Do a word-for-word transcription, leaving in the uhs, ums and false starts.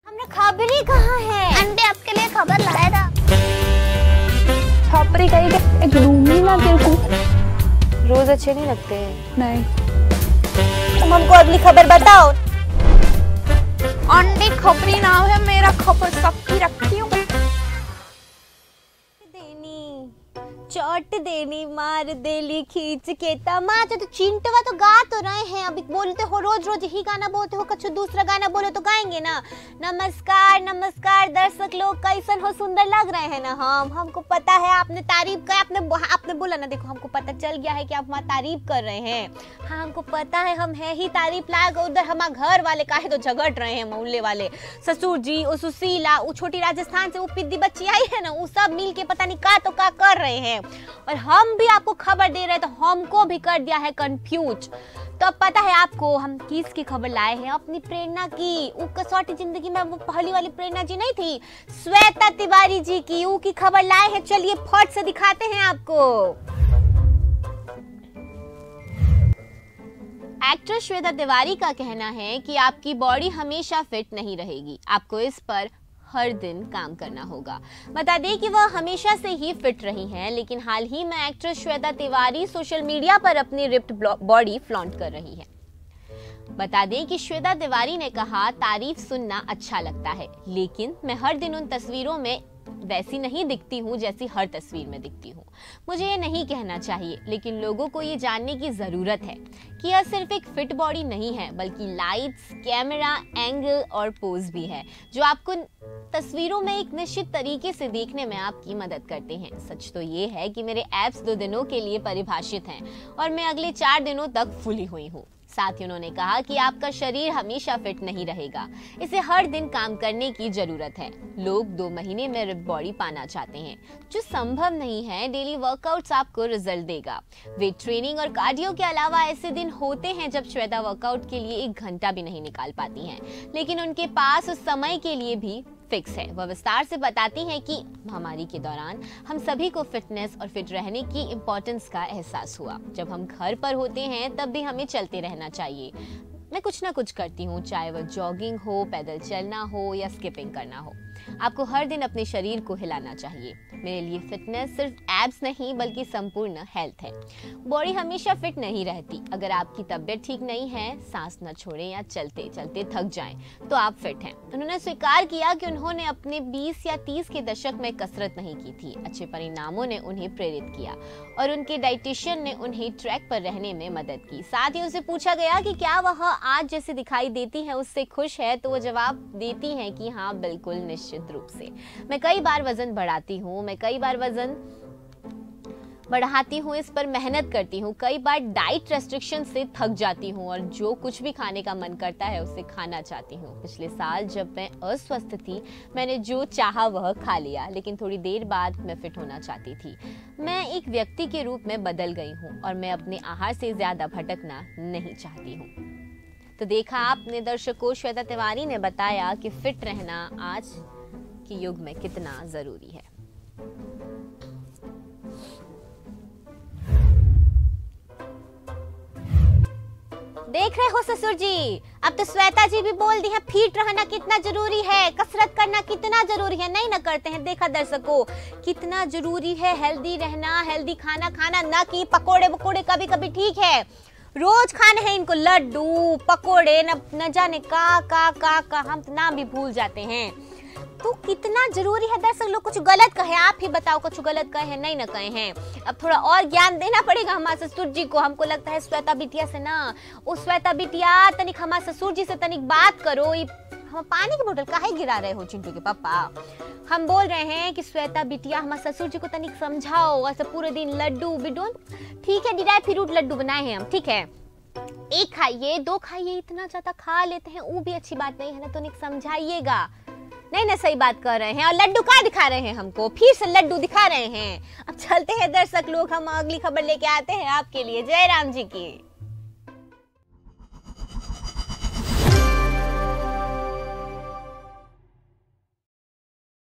हमने खबरी कहाँ है? आंटी आपके लिए खबर लाया था। छापरी कहीं के एक लूंगी ना तेरे को। रोज अच्छे नहीं लगते। नहीं। तुम हमको अगली खबर बताओ। आंटी खबरी नाम है मेरा, खबर सबकी रखती हूँ। देनी चोट देनी मार देली खींच के तमाचा। तो चिंटवा तो गा तो रहे हैं, अभी बोलते हो रोज रोज ही गाना बोलते हो, कुछ दूसरा गाना बोले तो गाएंगे ना। नमस्कार नमस्कार दर्शक लोग, कैसन हो, सुंदर लग रहे हैं ना हम। हमको पता है आपने तारीफ कर, आपने आपने बोला ना, देखो हमको पता चल गया है कि आप हमारी तारीफ कर रहे हैं। हाँ हमको पता है, हम है ही तारीफ लायक। उधर हमारे घर वाले काहे तो झगड़ रहे हैं, मोहल्ले वाले ससुर जी, वो सुशीला, वो छोटी राजस्थान से वो पिद्दी बच्ची आई है ना, वो सब मिल के पता नहीं का तो का कर रहे हैं। और हम भी आपको खबर दे रहे हैं तो हमको भी कर दिया है कंफ्यूज। तो अब पता है आपको हम किसकी खबर लाए हैं? अपनी प्रेरणा की। वो कसौटी जिंदगी में वो पहली वाली प्रेरणा जी नहीं थी, श्वेता तिवारी जी की, वो की खबर लाए हैं। चलिए फट से दिखाते हैं आपको। एक्ट्रेस श्वेता तिवारी का कहना है कि आपकी बॉडी हमेशा फिट नहीं रहेगी, आपको इस पर हर दिन काम करना होगा। बता दें कि वह हमेशा से ही फिट रही हैं, लेकिन हाल ही में actress Shweta Tiwari social media पर अपनी रिप्ड बॉडी फ्लॉन्ट कर रही है। बता दें कि श्वेता तिवारी ने कहा, तारीफ सुनना अच्छा लगता है, लेकिन मैं हर दिन उन तस्वीरों में वैसी नहीं दिखती हूँ जैसी हर तस्वीर में दिखती हूँ। मुझे ये नहीं कहना चाहिए, लेकिन लोगों को ये जानने की जरूरत है कि यह सिर्फ एक फिट बॉडी नहीं है, बल्कि लाइट्स, कैमरा, एंगल और पोज भी है, जो आपको तस्वीरों में एक निश्चित तरीके से देखने में आपकी मदद करते हैं। सच तो ये है कि मेरे एब्स दो दिनों के लिए परिभाषित हैं और मैं अगले चार दिनों तक फुली हुई हूँ। साथ ही उन्होंने कहा कि आपका शरीर हमेशा फिट नहीं रहेगा, इसे हर दिन काम करने की जरूरत है। लोग दो महीने में रिप बॉडी पाना चाहते हैं, जो संभव नहीं है। डेली वर्कआउट्स आपको रिजल्ट देगा। वेट ट्रेनिंग और कार्डियो के अलावा ऐसे दिन होते हैं जब श्वेता वर्कआउट के लिए एक घंटा भी नहीं निकाल पाती हैं, लेकिन उनके पास उस समय के लिए भी फिक्स है। वह विस्तार से बताती हैं कि महामारी के दौरान हम सभी को फिटनेस और फिट रहने की इम्पोर्टेंस का एहसास हुआ। जब हम घर पर होते हैं तब भी हमें चलते रहना चाहिए। मैं कुछ ना कुछ करती हूँ, चाहे वह जॉगिंग हो, पैदल चलना हो या स्किपिंग करना हो। आपको हर दिन अपने शरीर को हिलाना चाहिए। मेरे लिए फिटनेस सिर्फ एब्स नहीं बल्कि संपूर्ण हेल्थ है। बॉडी हमेशा फिट नहीं रहती। अगर आपकी तबीयत ठीक नहीं है, सांस न छोड़ें या चलते चलते थक जाएं, तो आप फिट हैं। उन्होंने स्वीकार किया कि उन्होंने अपने बीस या तीस के दशक में कसरत नहीं की थी। अच्छे परिणामों ने उन्हें प्रेरित किया और उनके डाइटिशियन ने उन्हें ट्रैक पर रहने में मदद की। साथ ही उनसे पूछा गया कि क्या वह आज जैसे दिखाई देती है उससे खुश है, तो वो जवाब देती हैं कि हाँ बिल्कुल, निश्चित रूप से। मैं कई बार वजन बढ़ाती हूँ, मैं कई बार वजन बढ़ाती हूँ, इस पर मेहनत करती हूँ, कई बार डाइट रेस्ट्रिक्शन से थक जाती हूँ और जो कुछ भी खाने का मन करता है उसे खाना चाहती हूँ। पिछले साल जब मैं अस्वस्थ थी, मैंने जो चाहा वह खा लिया, लेकिन थोड़ी देर बाद मैं फिट होना चाहती थी। मैं एक व्यक्ति के रूप में बदल गई हूँ और मैं अपने आहार से ज्यादा भटकना नहीं चाहती हूँ। तो देखा आपने दर्शकों, श्वेता तिवारी ने बताया कि फिट रहना आज के युग में कितना जरूरी है। देख रहे हो ससुर जी, अब तो श्वेता जी भी बोल दी है फिट रहना कितना जरूरी है, कसरत करना कितना जरूरी है। नहीं ना करते हैं। देखा दर्शकों, कितना जरूरी है हेल्दी रहना, हेल्दी खाना खाना, ना कि पकोड़े वकोड़े कभी कभी ठीक है, रोज खाने हैं इनको लड्डू पकोड़े, न, न जाने का का का का हम तो नाम भी भूल जाते हैं। तो कितना जरूरी है। दर्शक लोग कुछ गलत कहे, आप ही बताओ कुछ गलत कहे नहीं ना कहे हैं। अब थोड़ा और ज्ञान देना पड़ेगा हमारे ससुर जी को। हमको लगता है श्वेता बिटिया से ना, ओ श्वेता बिटिया तनिक हमारे ससुर जी से तनिक बात करो। हम पानी की बोतल काहे गिरा रहे हो चिंटू के पापा? हम बोल रहे हैं कि श्वेता बिटिया हमारे ससुर जी को तनिक समझाओ। ऐसे पूरे दिन लड्डू बिडोन, ठीक है ड्राई फ्रूट लड्डू बनाए हैं हम, ठीक है, एक खाइए दो खाइए, इतना ज्यादा खा लेते हैं वो भी अच्छी बात नहीं है ना, तो तनिक समझाइएगा। नहीं ना, सही बात कर रहे हैं। और लड्डू कहाँ दिखा रहे हैं हमको? फिर से लड्डू दिखा रहे हैं। अब चलते हैं दर्शक लोग, हम अगली खबर लेके आते हैं आपके लिए। जय राम जी की।